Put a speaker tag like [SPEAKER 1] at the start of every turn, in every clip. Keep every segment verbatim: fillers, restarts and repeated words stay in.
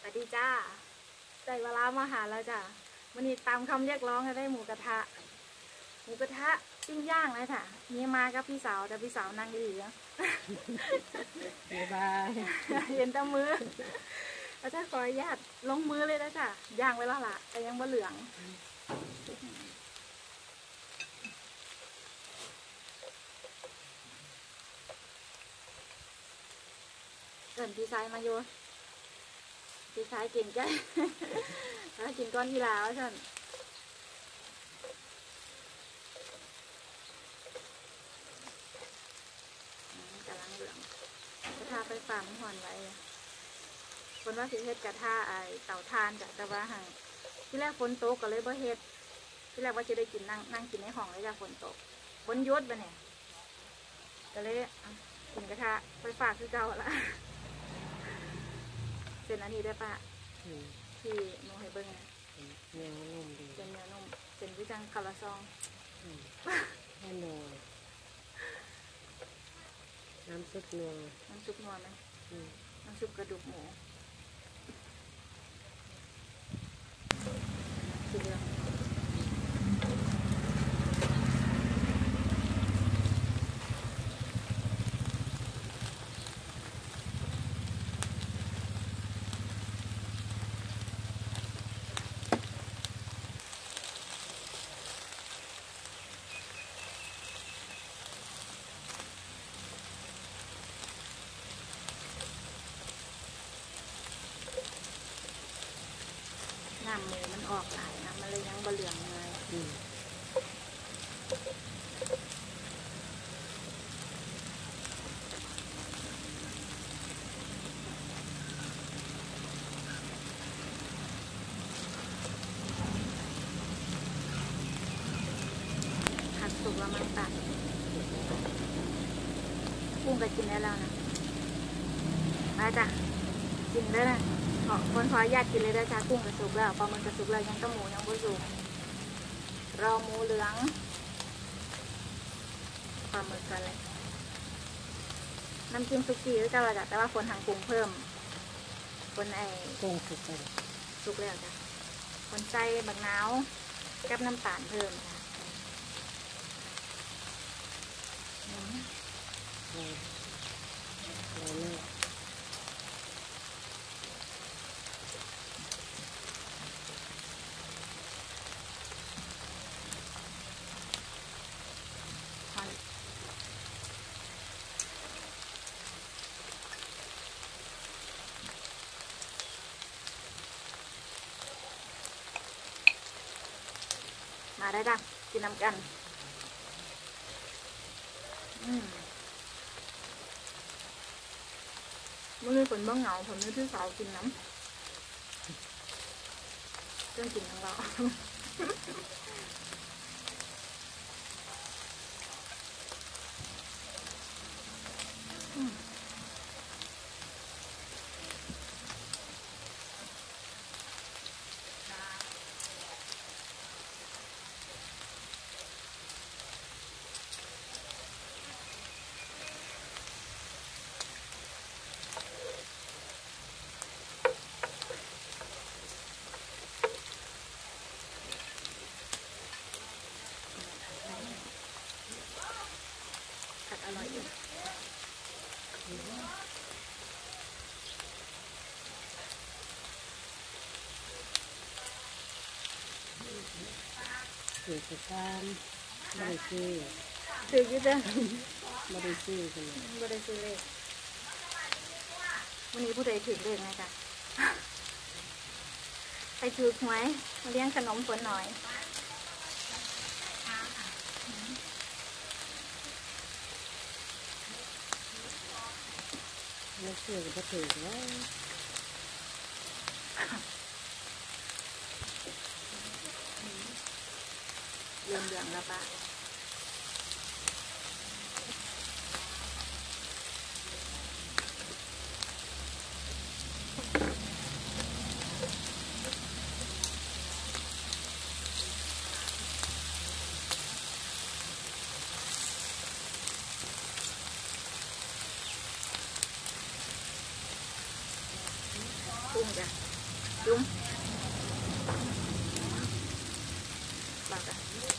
[SPEAKER 1] สวัสดีจ้าได้เวลามาหาแล้วจ้ะวันนี้ตามคำเรียกร้องได้หมูกระทะหมูกระทะปิ้งย่างเลยค่ะนี่มากับพี่สาวแต่พี่สาวนั่งดีอ่ะ
[SPEAKER 2] บ๊ายบาย
[SPEAKER 1] เห็นแต่มือแล้วถ้าขออนุญาตลงมือเลยนะจ้ะย่างไว้แล้วล่ะแต่ยังบ่เหลืองเกินพี่ชายมาโยพี่ชายเก่งใจแล้วกินก้อนที่ลาวฉันกำลังเหลืองกระทะไฟฟ้ามันห่อนไว้คนว่าสิเฮ็ดกระทะไอเต่าทานจ้ะแต่ว่าห่างที่แรกฝนตกก็เลยบ่เฮ็ดที่แรกว่าจะได้กินนั่งนั่งกินในห้องเลยจ้ะฝนตกฝนยุดไปเนี่ยก็เลยกินกระทะไฟฟ้าคือเก่าละเส้นอันนี้ได้ปะที่หนูให้เบิ้ง
[SPEAKER 2] เนื้อนุ่มดี
[SPEAKER 1] เป็นเนื้อนุ่มเป็นวิจังคาราซอง
[SPEAKER 2] แน่นอนน้ำซุปนัว
[SPEAKER 1] น้ำซุปนัวไหมน้ำซุปกระดูกหมูสีเหลืองน้ำหมูมันออกหลายนะมันเลยยังบะเหลืองเลยผัดสุกแล้วมันตัดกุ้งก็กินได้แล้วนะมาจ้ะกินได้นะขอคนขอญาติกินเลยได้จ้ากุ้งกระสุกแล้วปลาหมึกกระสุกแล้วยังต้องหมูยังไม่สุกรอหมูเหลืองปลาหมึกกันเลยน้ำจิ้มซุกี้ก็จะมาจากแต่ว่าคนทางปรุงเพิ่มคนไอ้
[SPEAKER 2] กุ้งสุกไป
[SPEAKER 1] สุกแล้วจ้ะคนใส่บักนาวกับน้ำตาลเพิ่มค่ะมาได้จ้ะกินน้ำกันอืมเมื่อฝนบ้างเหงาผมนึกที่สาวกินน้ำเรื่องกินของเราอร่อยอยู่
[SPEAKER 2] ถือสตางค์ไม่ได้ซื้อ
[SPEAKER 1] ถือกี่เจ้า
[SPEAKER 2] ไม่ได้ซื้อกัน
[SPEAKER 1] ไม่ได้ซื้อเลยวันนี้ผู้ใดถือเลขไหมจ๊ะไปถือหวยมาเลี้ยงขนมฝนหน่อย
[SPEAKER 2] ไม่เชื่อก็ถือแล้ว
[SPEAKER 1] เรื่องเรื่องแล้วปะกุ้งจ้ะจุ้มปากอะ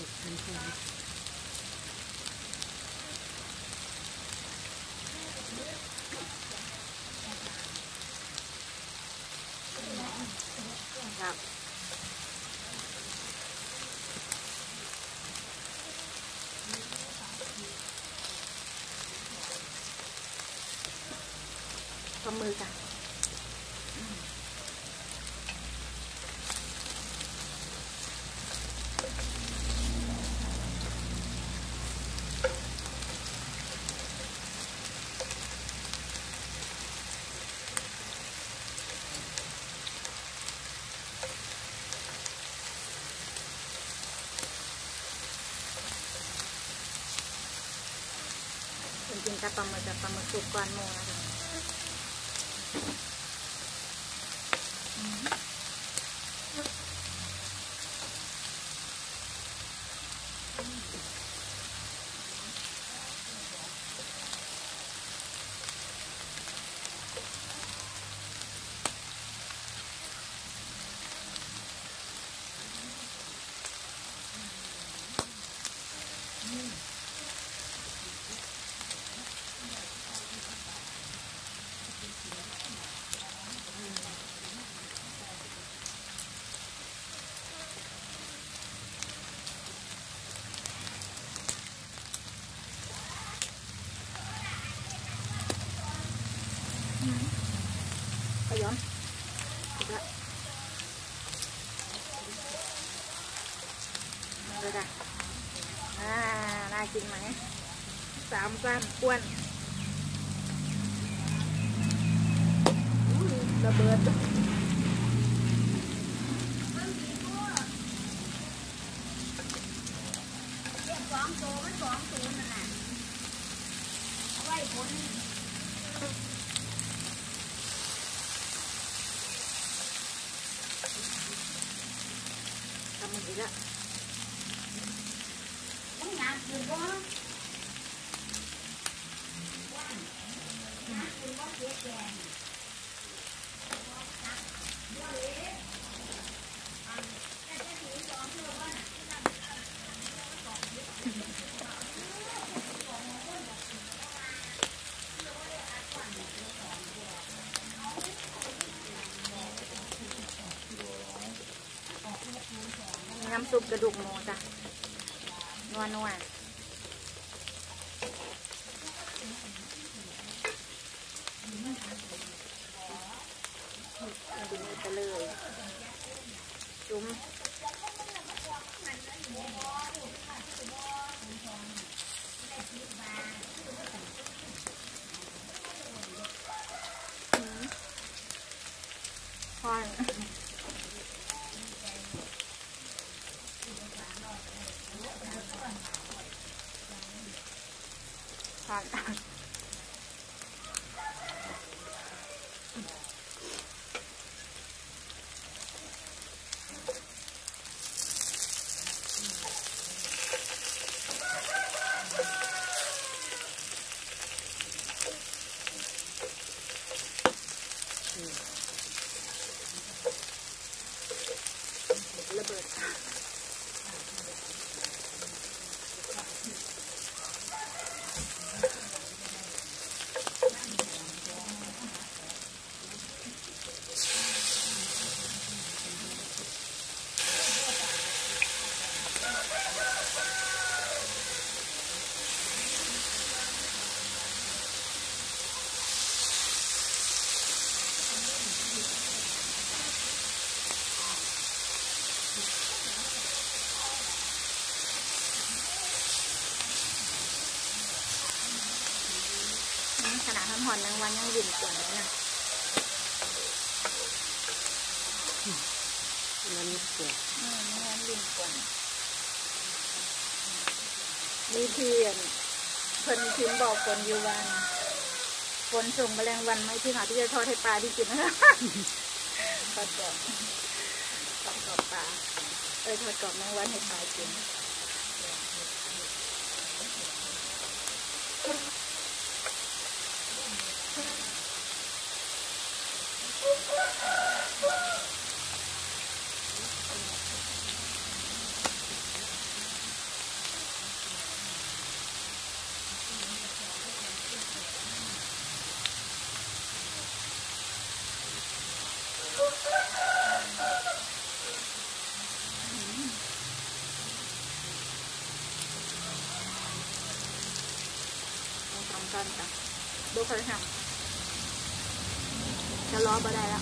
[SPEAKER 1] ครับทำมือกันจริงๆกับปลาหมึกกับปลาหมึกสุกก่อนโมนะคะไปย้อมถูกแล้วเลยค่ะอ่าน่ากินไหมสามก้านอ้วนระเบิดสองตัวมันสองตัวนั่นแหละเอาไว้ผลทำมันอีกแล้วต้องอยากกินบ่อยากกินบ่เสียแกงน้ำซุปกระดูกหมูจ้ะนัวนัวกินไปเลยจุ้มพอนพอนระเบิดขนาดทำหอนแมงวันยังดิ่นกว่าเลยนะ
[SPEAKER 2] มันนิดเดียว
[SPEAKER 1] อืมแมงวันดิ่นกว่ามีเพียนเพิ่นพิมพ์บอกฝนอยู่วันฝนส่งแมลงวันไหมที่หาที่จะทอดให้ปลาที่กินนะคะทอดกรอบทอดกรอบปลาเอ้ยทอดกรอบแมงวันให้ปลากินดูเคยทำจะล้อมาได้แล้ว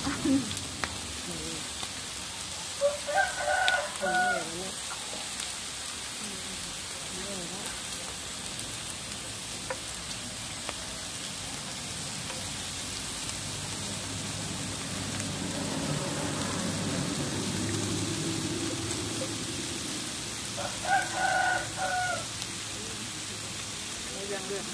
[SPEAKER 1] เรื่องเรื่อง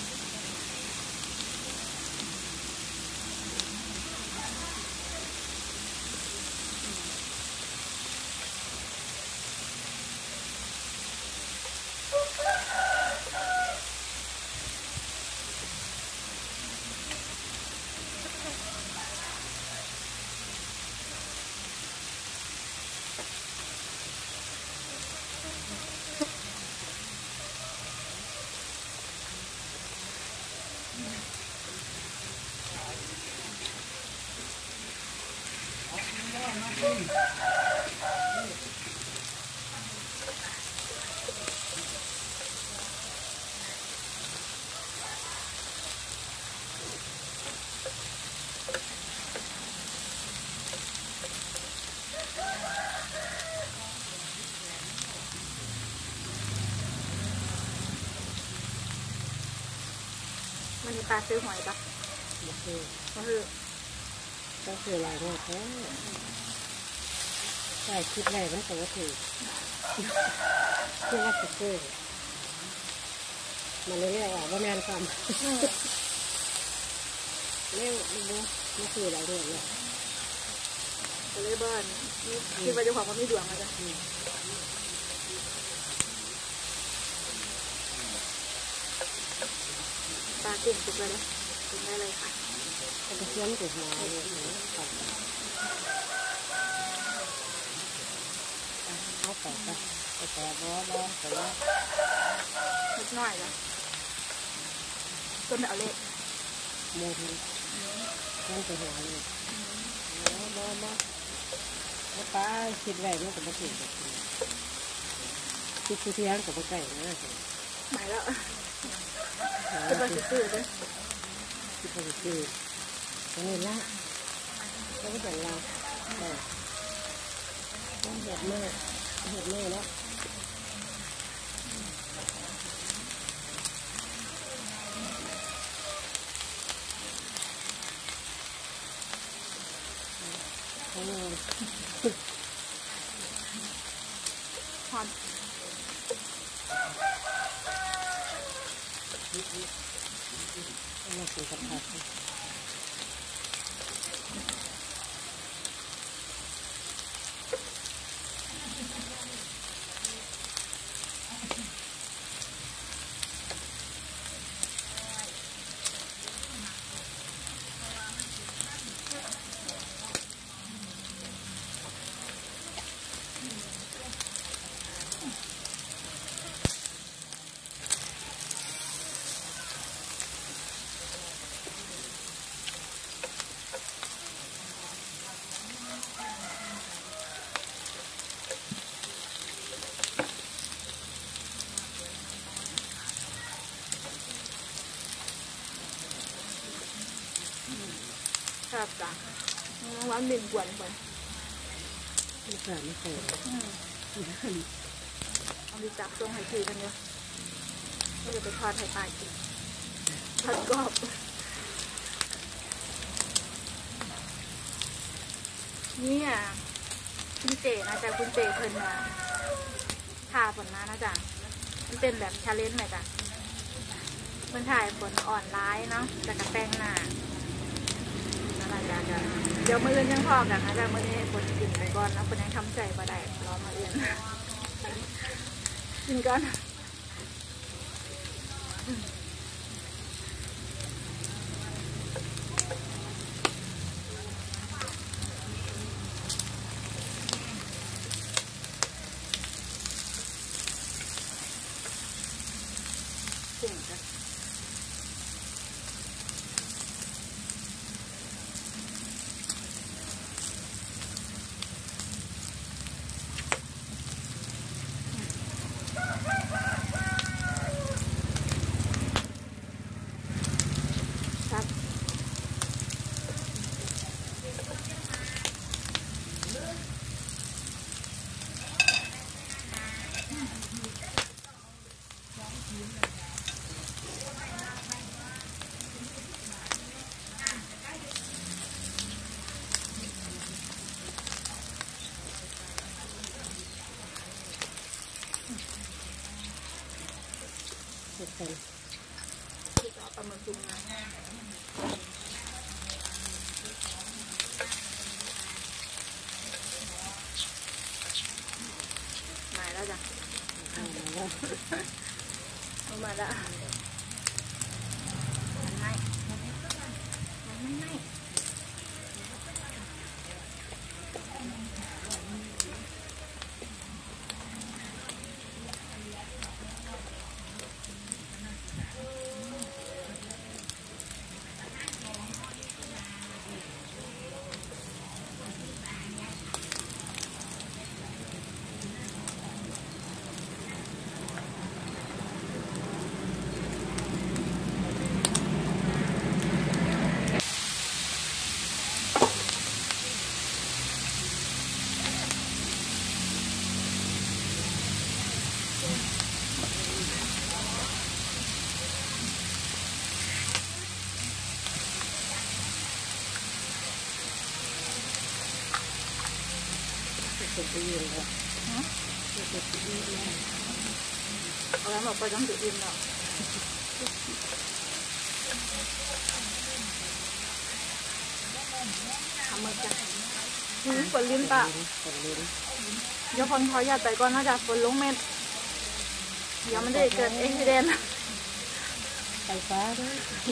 [SPEAKER 1] มันมีปลาซื้อหอยปะ
[SPEAKER 2] ก็คือ
[SPEAKER 1] ก็คือ
[SPEAKER 2] ก็คืออะไรเนี่ยแค่ใช่คิดอะไรมันก็ว่าถือที่ว่าจะเกิดมันเรียกว่าว่าแมนความเรียกดูมันคืออะไรเนี่ย
[SPEAKER 1] จะเลยบ้านนี่คิดว่าเจ้าของมันไม่ดวงมาจ้ะปลาเก่งสุดเลยนะกินได้เลยค่ะ
[SPEAKER 2] ก็จะเชื่อมติดมาเนี่ยตัดเอาไปไปไปแต่บ่บ่แต่ว่า
[SPEAKER 1] นิดหน่อยจ้ะต้นเอาเล็ก
[SPEAKER 2] โมทีนั่นจะหัวเลยบ่บ่บ่แล้วป้าคิดไรมันก็บ่ถือคิดที่ที่ยังก็บ่ใกล้นะ
[SPEAKER 1] หมายแล้วคิดว่าจะซื้อเลย
[SPEAKER 2] คิดว่าจะซื้อตรงนี้ละแล้วก็อย่างเราแต่ต้องเห็ดแม่เห็ดแม่แล้วโอ้
[SPEAKER 1] หอม
[SPEAKER 2] มากินกับผัก
[SPEAKER 1] ครับจ้ะหวานบินกวนไป
[SPEAKER 2] ไม่ขาดไม่ขาด
[SPEAKER 1] เอาไปจับตรงไห้ทีกันเยอะก็จะไปทอดไข่ปลากินทอดกรอบนี่อ่ะคุณเจนะจ๊ะคุณเจเพิ่นมาถ่าผลมานะจ๊ะมันเป็นแบบชาเลนจ์ไหมจ๊ะมันถ่ายผลอ่อนร้ายเนาะจากกระแป้งหน้านั่นแหละจ้ะเดี๋ยวมืออื่นยังพอกันนะจ๊ะมือนี้ผลกินไปก่อนแล้วผลยังทำใจมาได้รอมาเอื่นกินก่อนเก่งจ้ะ
[SPEAKER 2] กัน
[SPEAKER 1] ที่จะเอาปลาหมึกจุ่มนะมาแล้วจ้ะ
[SPEAKER 2] เอามาแล้ว
[SPEAKER 1] เอามาแล้วมันไม่มันไม่ไม่
[SPEAKER 2] เสร็จไปยืนแล้วเสร็จไปยืนแล้ว
[SPEAKER 1] เอาแล้วบอกไปต้องถืออิ่มหรอกทำมือจ้ะนี่ฝนลิ้นปะ
[SPEAKER 2] ฝนลิ้น
[SPEAKER 1] เดี๋ยวฝนขอหยาดไปก่อนนะจ๊ะฝนลงเม็ดเดี๋ยวมันจะเกิดอุบิเหตุ
[SPEAKER 2] ไฟฟ้าด้วย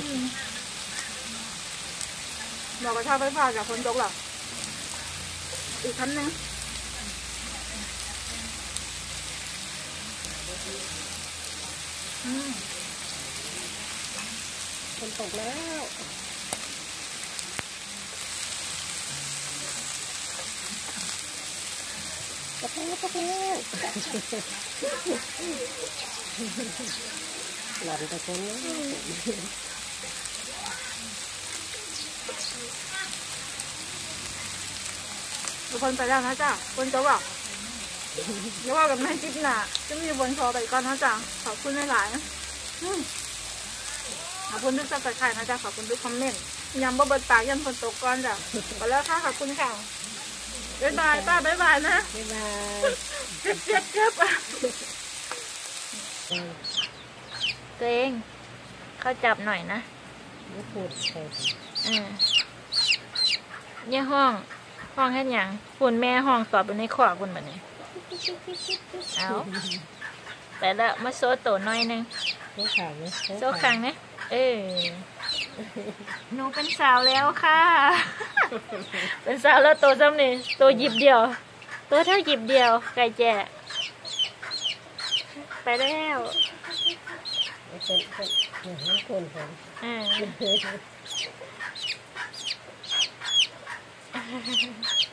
[SPEAKER 1] บอกกับชาวไฟฟ้าจากฝนตกหรออีกชั้นหนึ่งอืม
[SPEAKER 2] ฝนตกแล้วตกแล้วตกแล้วหลับตะคนแล้ว
[SPEAKER 1] ทุกคนไปแล้วนะจ๊ะฝนตกหรอเดี๋ยวว่ากับแม่จิ๊บน่ะจะมีบนคอไปก่อนนะจ๊ะขอบคุณหลายๆอืมขอบคุณทุกสับสไครต์นะจ๊ะขอบคุณทุกคอมเมนต์ยำบะเบิดปากยันฝนตกก่อนจ้ะไปแล้วค่ะขอบคุณค่ะบ๊ายบายป้าบ๊ายบายนะ
[SPEAKER 2] บ๊ายบาย
[SPEAKER 1] เจ็บเจ็บเจ็บตัวเองเขาจับหน่อยนะ
[SPEAKER 2] ไม่พูดใคร
[SPEAKER 1] อืมเนี่ยห้องห้องแค่ยังคุณแม่ห้องสอบอยู่ในขวาคุณแบบนี้เอาแต่ละมาโซโตหน่อยนึง
[SPEAKER 2] โซ่ขังนะ
[SPEAKER 1] โซคังนะเออหนูเป็นสาวแล้วค่ะ เป็นสาวแล้วโตซ้ำนี่โตหยิบเดียวโตเท่าหยิบเดียวไก่แจ่ไปแล้ว
[SPEAKER 2] เป็นเป็นเหมือนคนผม
[SPEAKER 1] อืม